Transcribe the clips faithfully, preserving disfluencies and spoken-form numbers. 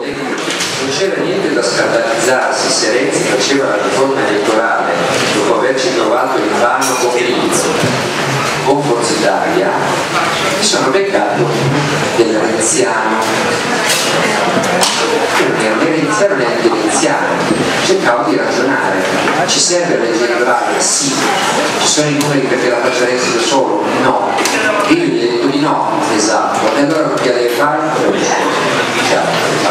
e non c'era niente da scandalizzarsi se Renzi faceva la riforma elettorale dopo averci trovato in vano come inizio con Forza Italia, mi sono beccato del renziano. Non ero né renziano neanche renziano, cercavo di ragionare. Ci serve la legge elettorale? Sì. Ci sono i numeri perché la faccia Renzi da solo? No. Io gli ho detto di no, esatto. E allora che deve fare? Diciamo,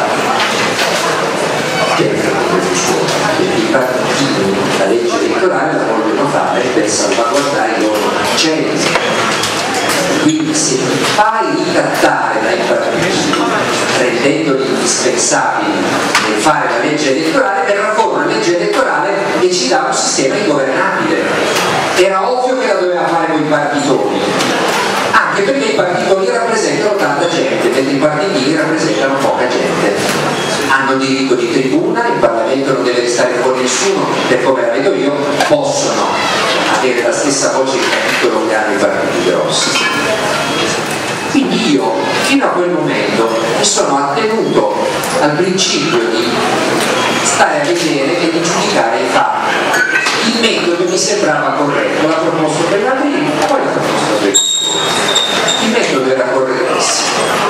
i partiti la legge elettorale la vogliono fare per salvaguardare i loro censi, quindi se ti fai ricattare dai partiti rendendoli indispensabili nel fare la legge elettorale, verrà fuori una legge elettorale che ci dà un sistema ingovernabile. Era ovvio che la doveva fare con i partitoni, anche perché i partitoni rappresentano tanta gente, mentre i partiti rappresentano poca gente. Hanno diritto di tribuna, il Parlamento non deve restare fuori nessuno, e come la vedo io possono avere la stessa voce di capitolo che hanno i partiti grossi. Quindi io fino a quel momento mi sono attenuto al principio di stare a vedere e di giudicare i fatti. Il metodo mi sembrava corretto, l'ha proposto per la prima, poi l'ha proposto per il secondo. Il metodo era correttissimo.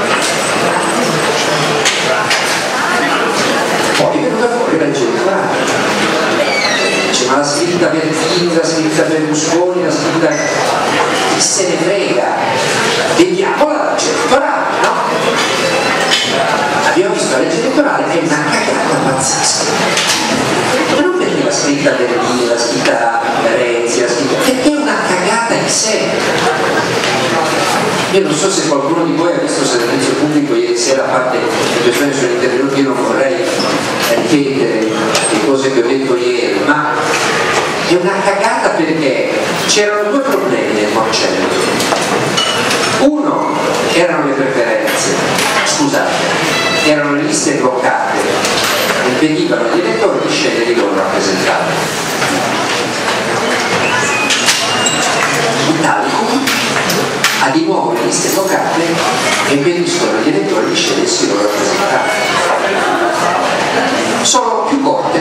Poi è venuta fuori la legge elettorale. Dice, ma la scritta Bertini, la scritta Berlusconi, la scritta... chi se ne frega? Vediamo la legge elettorale, no? Abbiamo visto la legge elettorale, è una cagata pazzesca. Ma non perché la scritta Bertini, la scritta Renzi, la scritta... perché è una cagata in sé. Io non so se qualcuno di voi ha visto il servizio pubblico ieri sera, a parte le persone sono intervenute, io non vorrei ripetere le cose che ho detto ieri, ma è una cagata perché c'erano due problemi nel Porcellum. Uno erano le preferenze, scusate, erano le liste bloccate, impedivano agli elettori di scegliere i loro rappresentanti. L'Italicum ha di nuovo le liste bloccate e impediscono agli elettori di scegliersi i loro rappresentanti. Sono più corte.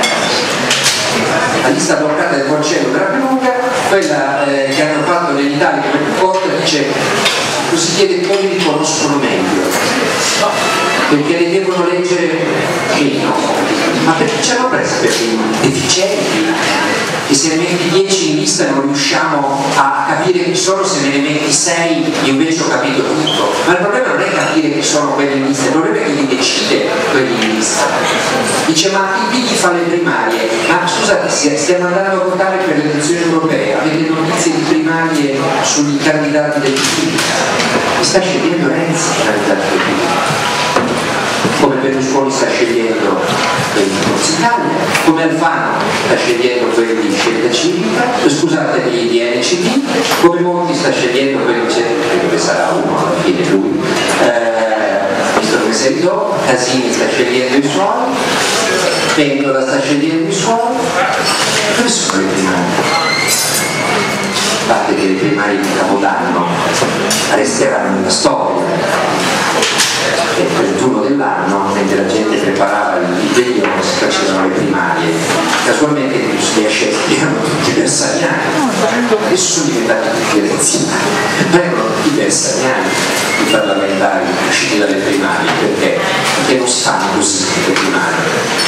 La lista bloccata del Porcellum era più lunga, quella eh, che hanno fatto nell'Italia come più corta dice così chiede che li conoscono meglio, perché le devono leggere meno, ma perché ci hanno preso per i deficienti, che se ne metti dieci in lista non riusciamo a capire chi sono, se ne metti sei invece ho capito tutto. Ma il problema non è capire chi sono quelli in lista, il problema è chi li decide quelli in lista. Dice, ma il P D fa le primarie, ma scusate, stiamo andando a votare per le elezioni europee, avete notizie di primarie sui candidati del P D? Mi sta scegliendo Renzi il candidato del P D, come Berlusconi sta scegliendo quelli di Forza Italia, come Alfano sta scegliendo quelli di Scelta Civica, scusate, di, di N C D, come Monti sta scegliendo quelli di credo che sarà uno alla fine lui, eh, visto che si ridò, Casini sta scegliendo i suoi, Pentola sta scegliendo i suoi. Dove sono le primarie? A parte che le primarie di Capodanno resteranno nella storia. Il trentuno dell'anno, mentre la gente preparava il veglione, si facevano le primarie. Casualmente li ha scelti, erano tutti bersaniani. Adesso sono diventati tutti renziani, ma erano tutti bersaniani i parlamentari usciti dalle primarie. Perché? Perché non si fanno così le primarie.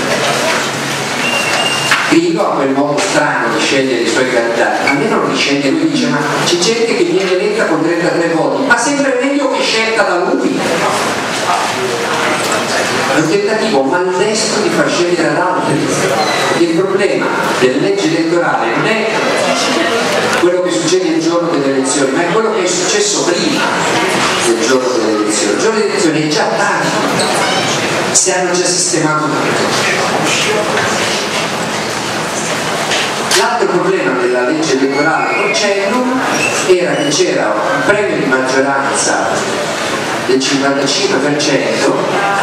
Grillo ha quel modo strano di scegliere i suoi candidati, almeno non li sceglie lui, dice ma c'è gente che viene eletta con trentatré voti, ma sempre meglio che scelta da lui. È un tentativo maldestro di far scegliere ad altri. Il problema delle leggi elettorali non è quello che succede il giorno delle elezioni, ma è quello che è successo prima del giorno delle elezioni. Il giorno delle elezioni è già tardi, si hanno già sistemato tutto. L'altro problema della legge elettorale Porcellum era che c'era un premio di maggioranza del cinquantacinque per cento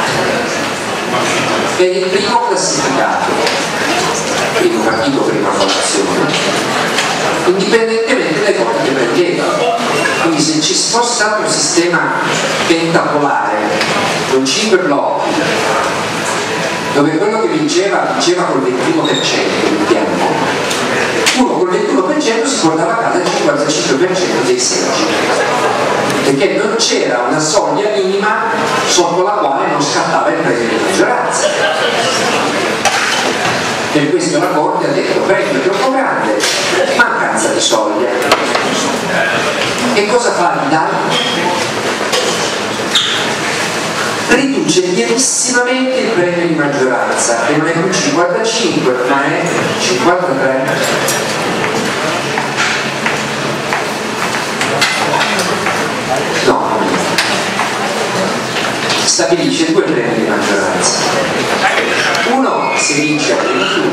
per il primo classificato, primo partito, prima formazione, indipendentemente dai voti che prendeva. Quindi se ci fosse stato un sistema pentapolare con cinque blocchi, dove quello che vinceva vinceva col ventuno per cento del piano, uno col ventuno per cento si portava a casa il cinquantacinque per cento dei seggi, perché non c'era una soglia minima sotto la quale non scattava il premio di maggioranza. Per questo la Corte ha detto premio troppo grande, mancanza di soglia. E cosa fa l'Italia? Riduce lievissimamente il premio di maggioranza, che non è più cinquantacinque ma è cinquantatré. No, stabilisce due premi di maggioranza. Uno se vince a ventuno,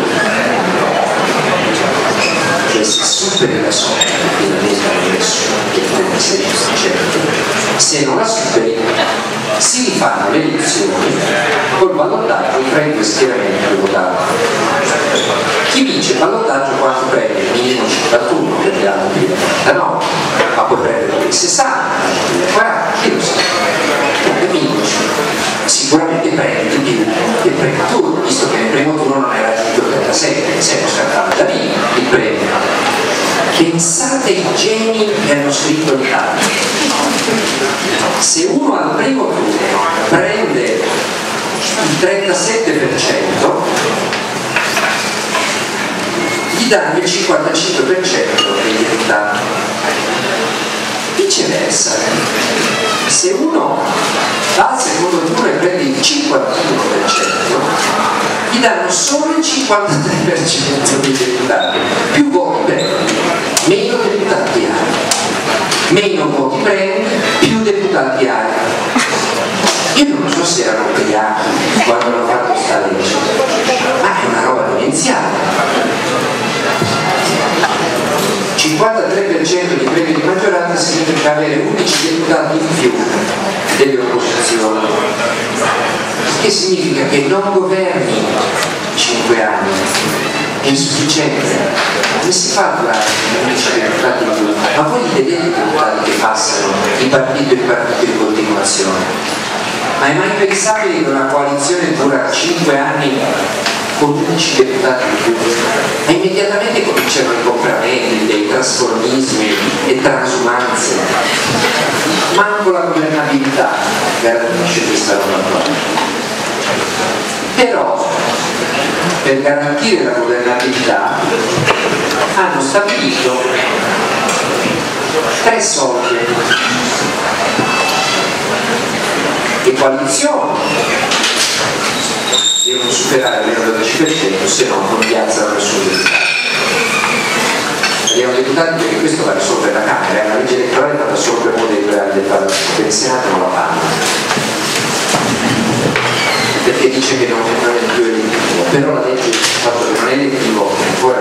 cioè si superi la soglia che finalmente ha messo il trentasei per cento, se non la superi si rifanno le elezioni col ballottaggio tra i due schieramenti votati. Chi vince il ballottaggio quanto prende? Minimo cinquantuno per gli altri, da no, ma puoi prendere il sessanta, il quaranta, chi lo sa? Come vinci? Sicuramente prendi più del primo turno, visto che nel primo turno non hai raggiunto il trentasei, se non scattava da lì il premio. Pensate ai geni che hanno scritto l'Italia. Se uno al primo turno prende il trentasette per cento, gli danno il cinquantacinque per cento dei deputati. Viceversa, se uno va al secondo turno e prende il cinquantuno per cento, gli danno solo il cinquantatré per cento dei deputati. Più voti prendi, meno deputati hai. Meno voti prendi, più deputati hai. Io non so se erano ubriachi quando hanno fatto questa legge, ma è una roba demenziale. cinquantatré per cento di premi di maggioranza significa avere undici deputati in più delle opposizioni, che significa che non governi cinque anni, è insufficiente. Come si fa a durare undici deputati in più? Ma voi li vedete i deputati che passano di partito in partito in continuazione? Ma è mai pensabile che una coalizione dura cinque anni con undici deputati in più? Ma immediatamente cominciano i compravendite, i trasformismi e transumanze. Manco la governabilità garantisce questa roba qua. Però per garantire la governabilità hanno stabilito tre soglie: le coalizioni devono superare almeno il dodici per cento, se no non piazzano nessun deputato. Abbiamo deputati perché questo va risolvere la Camera, è una legge elettorale fatta solo per uno dei due anni del Parlamento, per il Senato non la fanno, perché dice che non, non è più elettivo, però la legge, il fatto che non è elettivo ancora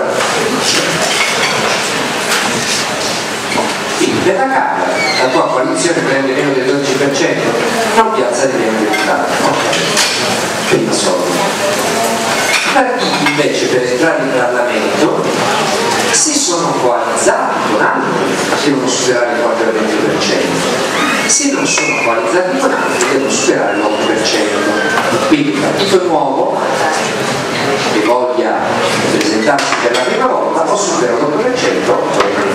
quindi per la Camera la tua coalizione prende meno del dodici per cento, non piazza di meno deputati, ok? Prima soldi. I partiti invece per entrare in Parlamento, se sono coalizzati con altri, devono superare il quattro virgola venti per cento, se non sono coalizzati con altri devono superare l'otto per cento. Quindi il partito nuovo che voglia presentarsi per la prima volta o supera l'otto per cento o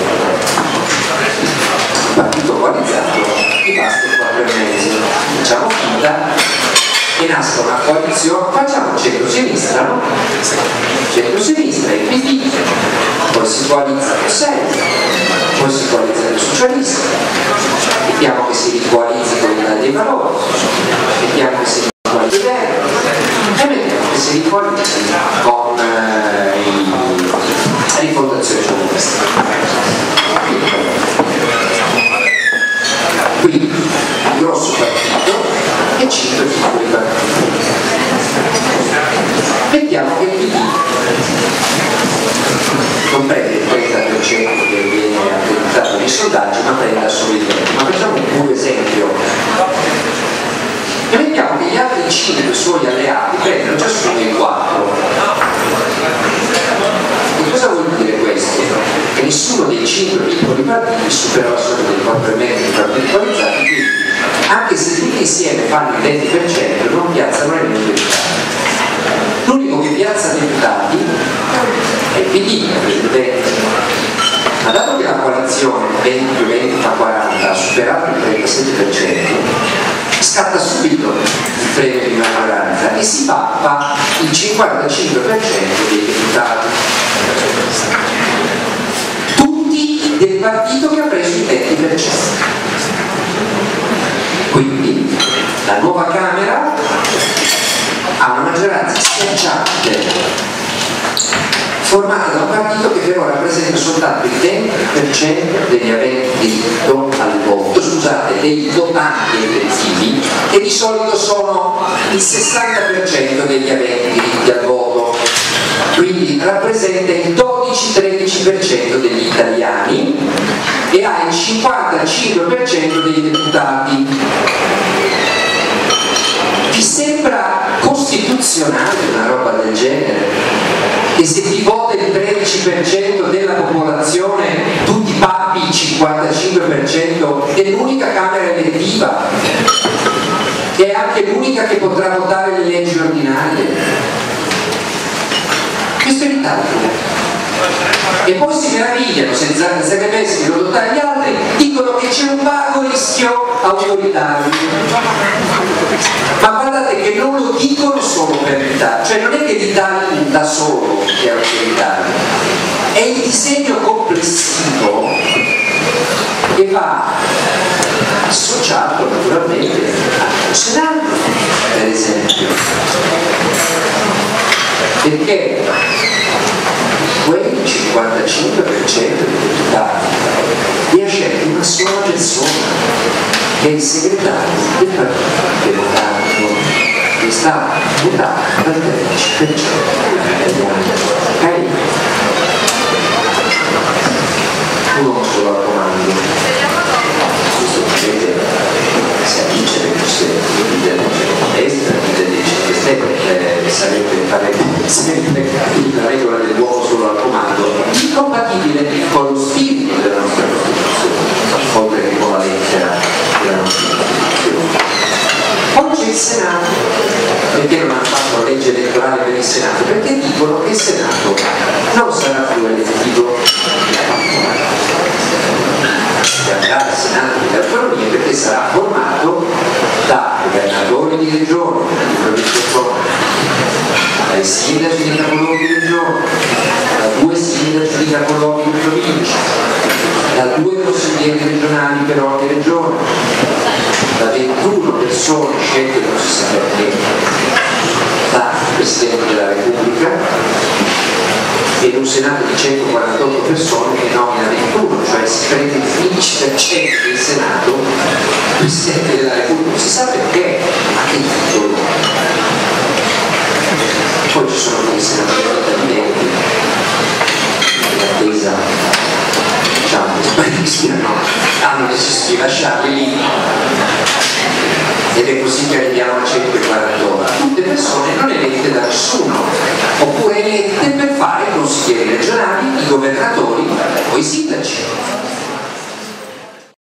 il partito coalizzato gli basta il quattro e mezzo. Facciamo finta che nasca una coalizione, facciamo centro-sinistra, no? Centro-sinistra e P D, poi si coalizza con sei, poi si coalizza con i socialisti, mettiamo che si ricoalizzi con l'Italia dei Valori, mettiamo che si ricoalizzi con e mettiamo che si ricoalizzi con eh, i, la rifondazione comunista. Quindi il grosso partito e cinque piccoli partiti. Mettiamo che il P D non prende il trenta per cento che viene accreditato nei sondaggi, ma prende solo il trenta. Ma facciamo un puro esempio. E mettiamo che gli altri cinque suoi alleati prendono ciascuno il quattro. E cosa vuol dire questo? Che che nessuno dei cinque piccoli partiti supera la soglia dei quattro e mezzo di partiti coalizzati, quindi anche se tutti insieme fanno il venti per cento non piazzano nemmeno i deputati. L'unico che piazza deputati è il P D, Presidente. Ma dato che la coalizione venti più venti fa quaranta ha superato il trentasette per cento, scatta subito il premio di maggioranza e si pappa il cinquantacinque per cento dei deputati. Tutti del partito che ha preso il venti per cento. Quindi la nuova Camera ha una maggioranza schiacciante formata da un partito che però rappresenta soltanto il venti per cento degli aventi diritto al voto, scusate, dei votanti effettivi, che di solito sono il sessanta per cento degli aventi diritto al voto, quindi rappresenta il dodici tredici per cento degli italiani e ha il cinquantacinque per cento dei deputati. Vi sembra costituzionale una roba del genere? Che se ti vota il tredici per cento della popolazione tu ti pappi il cinquantacinque per cento dell'unica Camera elettiva, che è anche l'unica che potrà votare le leggi ordinarie? Questo è l'Italia. E poi si meravigliano, senza che pensino di votare gli altri, dicono che c'è un vago rischio autoritario. Ma guardate che non lo dicono solo per l'Italia, cioè non è che l'Italia da solo è autoritario, è il disegno complessivo che va associato naturalmente al Senato, per esempio, perché quel cinquantacinque per cento dei deputati li ha scelti una sola persona, che è il segretario del Partito Democratico, che è stato votato dal tredici per cento degli italiani. Uno solo al comando. Questo potete si addice le vostre leader della destra, leader dei cinque Stelle, sarebbe sempre la regola dell'uomo solo al comando, incompatibile con lo spirito della nostra Costituzione, oltre che con la lettera della nostra Costituzione. Poi c'è il Senato. Perché non hanno fatto la legge elettorale per il Senato? Perché dicono che il Senato non sarà più elettivo, che andrà al Senato delle autonomie, perché sarà formato da governatori di regione, di province autonome, dai sindaci di capoluoghi di regione, da due sindaci di capoluoghi di provincia, da due consiglieri regionali per ogni regione, da ventuno persone scelte non si sa perché dal Presidente della Repubblica, e un Senato di centoquarantotto persone che nomina ventuno, cioè si prende il quindici per cento del Senato il Presidente della Repubblica, non si sa perché, a che titolo. Poi ci sono dei senatori indipendenti in attesa, diciamo, che spariscano, hanno deciso di lasciarli lì, ed è così che arriviamo a centoquarantotto, tutte persone non elette da nessuno, oppure elette per fare i consiglieri regionali, i governatori o i sindaci.